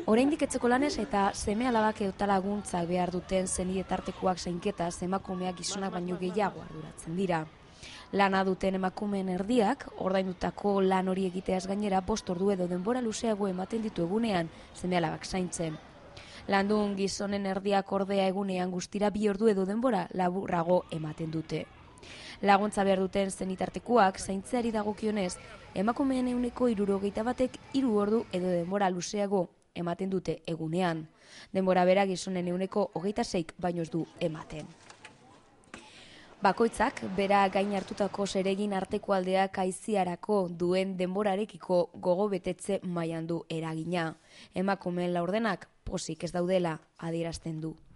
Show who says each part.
Speaker 1: Oraindik etxeko lanez eta seme-alabak eta laguntzak behar duten senitartekoak zainketaz emakumeak gizonak baino gehiago arduratzen dira. Lana duten emakumeen erdiak, ordaindutako lan hori egiteaz gainera 5 ordu edo denbora luzeago ematen ditu egunean seme-alabak zaintzen. Landun gizonen erdiak ordea egunean guztira 2 ordu edo denbora laburrago ematen dute. Laguntza behar duten senitartekoak zaintzeari dagokionez, emakumeen 61%ek 3 ordu edo denbora luzeago ematen dute egunean. Denbora bera gizonen 26%k baino ez du ematen. Bakoitzak bera gain hartutako zeregin arteko aldeak aiziarako duen denborarekiko gogo betetze mailan du eragina. Emakumeen laurdenak pozik ez daudela adierazten du.